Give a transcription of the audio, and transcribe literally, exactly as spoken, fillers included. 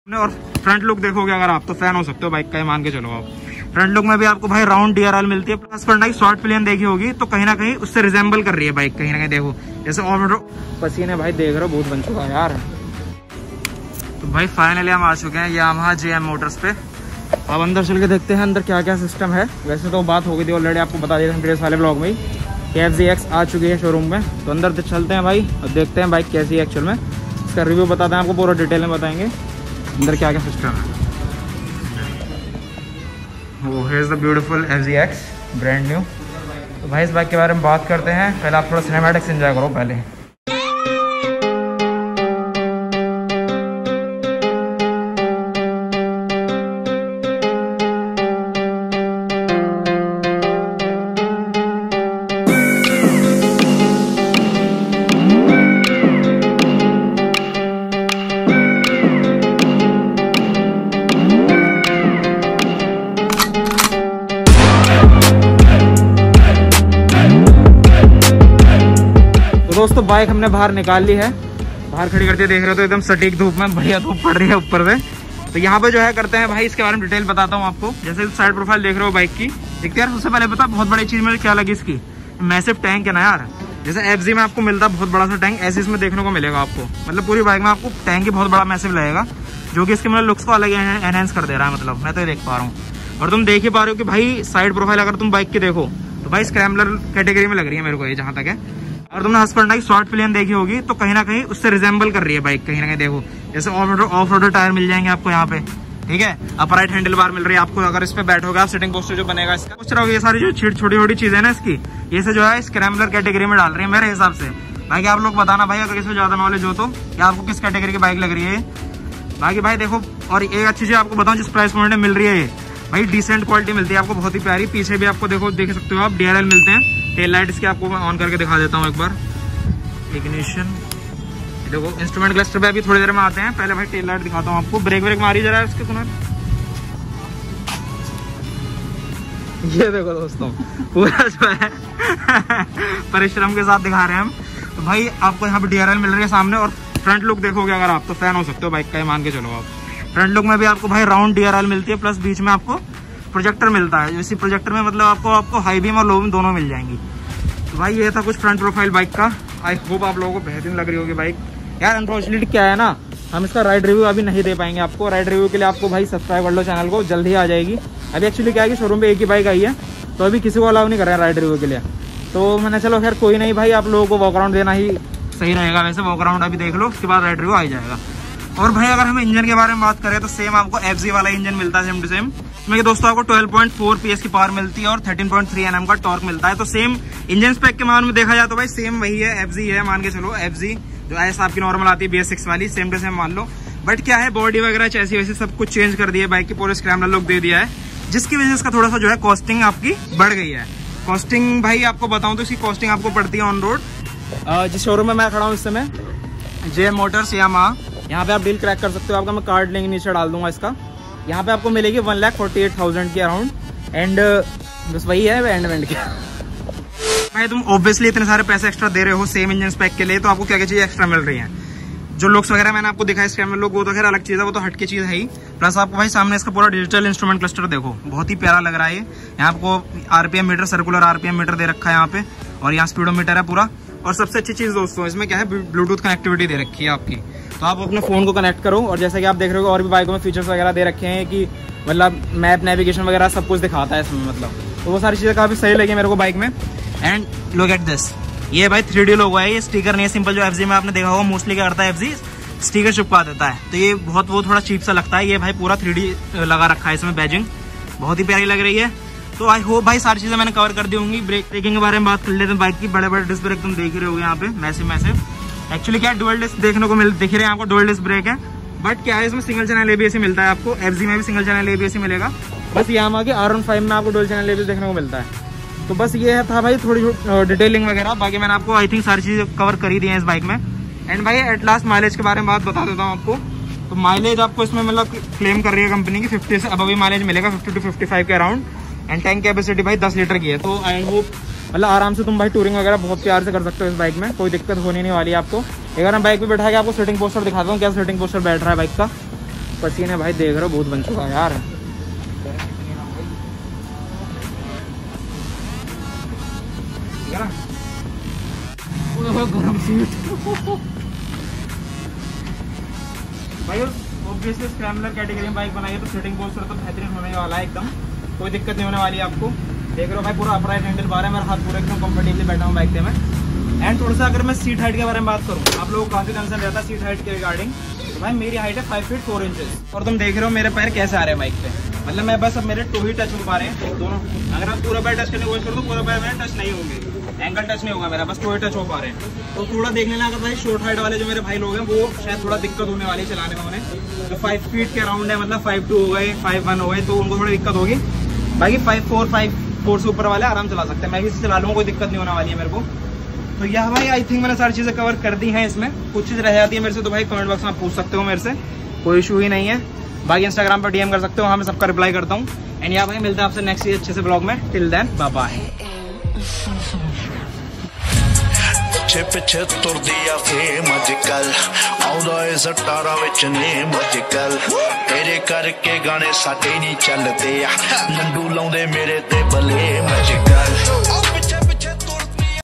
और front look देखोगे अगर आप तो फैन हो सकते हो बाइक का, ही मान के चलो आप। फ्रंट लुक में भी आपको भाई राउंड डीआरएल मिलती है, प्लस फ्रंट की शॉर्ट प्लेन देखी होगी तो कहीं ना कहीं उससे रिजेंबल कर रही है बाइक, कहीं ना कहीं देखो जैसे ऑफ पसीने भाई देख रहे हो बहुत बन चुका है यार। तो भाई फाइनली हम आ चुके हैं यामाहा जेएम मोटर्स पे। अब अंदर चल के देखते हैं अंदर क्या क्या सिस्टम है। वैसे तो बात हो गई थी ऑलरेडी, आपको बता दिया था प्रीवियस वाले ब्लॉग में ही कि एफ जी एक्स आ चुकी है शोरूम में। तो अंदर चलते हैं भाई और देखते हैं बाइक कैसी है एक्चुअल में, इसका रिव्यू बताते हैं आपको, पूरा डिटेल में बताएंगे अंदर क्या क्या सिस्टम है। वो here is the beautiful F G X brand new. तो भाई इस बाइक के बारे में बात करते हैं, पहले आप थोड़ा सिनेमैटिक्स एंजॉय करो पहले। दोस्तों बाइक हमने बाहर निकाल ली है, बाहर खड़ी करके देख रहे हो तो एकदम सटीक धूप में बढ़िया धूप पड़ रही है ऊपर से। तो यहाँ पे जो है करते हैं भाई इसके बारे में डिटेल बताता हूँ आपको। जैसे साइड प्रोफाइल देख रहे हो बाइक की, देखते यार सबसे पहले पता बहुत बड़ी चीज मुझे क्या लगी इसकी, मैसिव टैंक है ना यार। जैसे एफजी में आपको मिलता है बहुत बड़ा सा टैंक, ऐसे इसमें देखने को मिलेगा आपको, मतलब पूरी बाइक में आपको टैंक ही बहुत बड़ा मैसिव लगेगा, जो कि इसके मतलब लुक्स को अलग एनहेंस कर दे रहा है। मतलब मैं तो देख पा रहा हूँ और तुम देख ही पा रहे हो कि भाई साइड प्रोफाइल अगर तुम बाइक की देखो तो भाई स्क्रैम्बलर कैटेगरी में लग रही है मेरे को ये, जहाँ तक है। और तुमने हस्बैंड की शॉर्ट प्लेन देखी होगी तो कहीं ना कहीं उससे रिजेंबल कर रही है बाइक, कहीं ना कहीं देखो जैसे ऑफ रोडर टायर मिल जाएंगे आपको यहाँ पे, ठीक है। अपराइट हैंडल बार मिल रही है आपको, अगर इस पे बैठोगे आप सिटिंग पोस्टर जो बनेगा इसका कुछ रहोगे। ये सारी जो छोटी छोटी चीजें ना इसकी, ये से जो है स्क्रैम्बलर कैटेगरी में डाल रही है मेरे हिसाब से। बाकी आप लोग बताना भाई अगर इसमें ज्यादा नॉलेज हो तो कि आपको किस कैटेगरी की बाइक लग रही है। बाकी भाई देखो, और एक अच्छी चीज आपको बताऊं जिस प्राइस पॉइंट में मिल रही है ये भाई डिसेंट क्वालिटी मिलती है आपको, बहुत ही प्यारी। पीछे भी आपको देखो देख सकते हो आप डीआरएल मिलते हैं। टेल लाइट इसके आपको मैं ऑन करके दिखा देता हूँ एक बार। इग्निशन देखो, इंस्ट्रूमेंट क्लस्टर पे अभी थोड़ी देर में आते हैं, पहले भाई टेल लाइट दिखाता हूँ आपको। ब्रेक ब्रेक मारी जरा इसके सुना, ये देखो दोस्तों पूरा जो है परिश्रम के साथ दिखा रहे हैं हम। तो भाई आपको यहाँ पे डीआरएल मिल रही है सामने, और फ्रंट लुक देखोगे अगर आप तो फैन हो सकते हो बाइक का, ही मान के चलो आप। फ्रंट लुक में भी आपको भाई राउंड डीआरएल मिलती है, प्लस बीच में आपको प्रोजेक्टर मिलता है। इसी प्रोजेक्टर में मतलब आपको आपको हाई बीम और लो बीम दोनों मिल जाएंगी। तो भाई ये था कुछ फ्रंट प्रोफाइल बाइक का। आई होप आप लोगों को बेहतरीन लग रही होगी बाइक यार। अनफॉर्चुनेटली क्या है ना, हम इसका राइड रिव्यू अभी नहीं दे पाएंगे आपको। राइड रिव्यू के लिए आपको भाई सब्सक्राइब कर लो चैनल को, जल्द ही आ जाएगी। अभी एक्चुअली क्या है कि शोरूम पे एक ही बाइक आई है, तो अभी किसी को अलाउ नहीं कर रहे हैं राइड रिव्यू के लिए। तो मैंने चलो खैर कोई नहीं भाई, आप लोगों को वॉक अराउंड देना ही सही रहेगा। वैसे वॉक अराउंड अभी देख लो, उसके बाद राइड रिव्यू आ जाएगा। और भाई अगर हम इंजन के बारे में बात करें तो सेम आपको एफजी वाला इंजन मिलता है, सेम टू सेम। इसमें दोस्तों आपको ट्वेल्व पॉइंट फोर पीएस की पावर मिलती है और थर्टीन पॉइंट थ्री एनएम का टॉर्क मिलता है। तो सेम इंजन स्पेक के मान में देखा जाए तो भाई सेम वही है, एफजी है मान के चलो। एफजी जो ऐसा आपकी नॉर्मल आती है बी एस सिक्स वाली, सेम टू सेम मान लो। बट क्या है, बॉडी वगैरह चैसी वैसी सब कुछ चेंज कर दिया है, बाइक की पूरे स्क्रैम्बलर लुक दे दिया है, जिसकी वजह से इसका थोड़ा सा जो है कॉस्टिंग आपकी बढ़ गई है। कॉस्टिंग भाई आपको बताऊं तो इसकी कॉस्टिंग आपको पड़ती है ऑन रोड, जिस शोरूम में मैं खड़ा हूँ इस समय जेएम मोटर्स यामाहा, यहाँ पे आप डील क्रैक कर सकते हो। आपका मैं कार्ड लिंक नीचे डाल दूंगा इसका। यहाँ पे आपको मिलेगी one lakh forty eight thousand के अराउंड। एंड बस वही है एंड वेंड के भाई, तुम ऑब्वियसली इतने सारे पैसे एक्स्ट्रा दे रहे हो सेम इंजन स्पेक के लिए, तो आपको क्या क्या चीजें एक्स्ट्रा मिल रही है। जो लुक्स वगैरह मैंने आपको दिखाया स्क्रैम्बलर लुक, वो तो खैर अलग चीज है, वो तो हटके चीज है ही। प्लस आपको भाई सामने इसका पूरा डिजिटल इंस्ट्रूमेंट क्लस्टर देखो, बहुत ही प्यारा लग रहा है ये। यहाँ आपको RPM meter, circular RPM meter दे रखा है यहाँ पे, और यहाँ स्पीडोमीटर है पूरा। और सबसे अच्छी चीज दोस्तों इसमें क्या है, ब्लूटूथ कनेक्टिविटी दे रखी है आपकी, तो आप अपने फोन को कनेक्ट करो। और जैसा कि आप देख रहे हो और भी बाइकों में फीचर्स वगैरह दे रखे हैं कि मतलब मैप, नेविगेशन वगैरह सब कुछ दिखाता है इसमें, मतलब तो वो सारी चीजें काफी सही लगी मेरे को बाइक में। एंड लुक एट दिस, ये भाई थ्री डी लोगो है, ये स्टिकर नहीं है सिंपल। जो एफजी में आपने देखा होगा मोस्टली क्या करता है एफजी, स्टिकर चिपका देता है, तो ये बहुत वो थोड़ा चीप सा लगता है। ये भाई पूरा थ्री डी लगा रखा है इसमें, बैजिंग बहुत ही प्यारी लग रही है। तो आई होप भाई सारी चीजें मैंने कवर कर दी होंगी। ब्रेक ब्रेकिंग के बारे में बात कर लेते हैं बाइक की। बड़े बड़े डिस्क ब्रेक तुम देख रहे हो यहाँ पे, मैसिव मैसिव। एक्चुअली क्या डुअल डिस्क देखने को मिल दिख रहे हैं आपको, डुअल डिस्क ब्रेक है। बट क्या है इसमें सिंगल चैनल एबीएस मिलता है आपको, एफजी में भी सिंगल चैनल एबीएस मिलेगा। बस यामाहा के आर वन फाइव में आपको डुअल चैनल एबीएस देखने को मिलता है। तो बस ये था भाई थोड़ी डिटेलिंग वगैरह, बाकी मैंने आपको आई थिंक सारी चीजें कवर कर ही दी है इस बाइक में। एंड भाई एट लास्ट माइलेज के बारे में बात बता देता हूँ आपको। तो माइलेज आपको इसमें मतलब क्लेम कर रही है कंपनी की फिफ्टी से अब अभी माइलेज मिलेगा, फिफ्टी टू फिफ्टी फाइव के अराउंड। एंड टैंक कैपेसिटी भाई दस लीटर की है। तो आई होप मतलब आराम से तुम भाई टूरिंग वगैरह बहुत प्यार से कर सकते हो इस बाइक में, कोई दिक्कत होने नहीं वाली है आपको। अगर मैं बाइक पे बैठा के आपको सीटिंग पोस्टर दिखाता हूँ क्या सीटिंग पोस्टर बैठ रहा है बाइक का। पसीने भाई देख रहे हो बहुत बन चुका है यार। गरम सीट भाई। ऑब्वियसली स्क्रैम्बलर कैटेगरी में बाइक बनाई है तो सीटिंग पोस्चर तो बेहतरीन होने वाला है, एकदम कोई दिक्कत नहीं होने वाली है आपको। देख रहे हो भाई पूरा अपराइट हैंडल बार है, मेरा हाथ पूरा एकदम कंफर्टेबली बैठा हूँ बाइक पे मैं। एंड थोड़ा सा अगर मैं सीट हाइट के बारे में बात करूँ, आप लोगों को काफी कंसर्न रहता है सीट हाइट के रिगार्डिंग। तो भाई मेरी हाइट है फाइव फीट फोर इंचेस और तुम देख रहे हो मेरे पैर कैसे आ रहे हैं बाइक पे, मतलब मैं बस अब मेरे टू ही टच हो पा रहे हैं दोनों। अगर आप पूरा पैर टच करने की कोशिश करो तो पूरा पैर मेरे टच नहीं होंगे, एंकल टच नहीं होगा मेरा, बस टू ही टच हो पा रहे हैं। तो थोड़ा देख लेना, अगर भाई शॉर्ट हाइट वाले जो मेरे भाई लोग हैं वो शायद थोड़ा दिक्कत होने वाली है चलाने में उन्हें। तो फाइव फीट के अराउंड है, मतलब फाइव टू हो गए, फाइव वन हो गए, तो उनको थोड़ी दिक्कत होगी। बाकी फाइव फोर फाइव फोर से ऊपर वाले आराम चला सकते हैं, मैं भी इसे चला लूँगा, कोई दिक्कत नहीं होने वाली है मेरे को। तो यह भाई आई थिंक मैंने सारी चीज़ें कवर कर दी हैं। इसमें कुछ चीज़ रह जाती है मेरे से तो भाई कमेंट बॉक्स में आप पूछ सकते हो मेरे से, कोई इशू ही नहीं है। बाकी इंस्टाग्राम पर डीएम कर सकते हो, वहाँ मैं सबका रिप्लाई करता हूँ। एंड यहाँ भाई मिलते हैं आपसे नेक्स्ट अच्छे से ब्लॉग में। Till then bye bye. ਪਿੱਛੇ ਪਿੱਛੇ ਤੁਰਦੀ ਆ ਫੇਮ ਅੱਜ ਕੱਲ ਆਉਂਦਾ ਏ ਸਟਾਰਾਂ ਵਿੱਚ ਨੇਮ ਅੱਜ ਕੱਲ ਤੇਰੇ ਕਰਕੇ ਗਾਣੇ ਸਾਡੇ ਨਹੀਂ ਚੱਲਦੇ ਆ ਲੰਡੂ ਲਾਉਂਦੇ ਮੇਰੇ ਤੇ ਬਲੇਮ ਅੱਜ ਕੱਲ।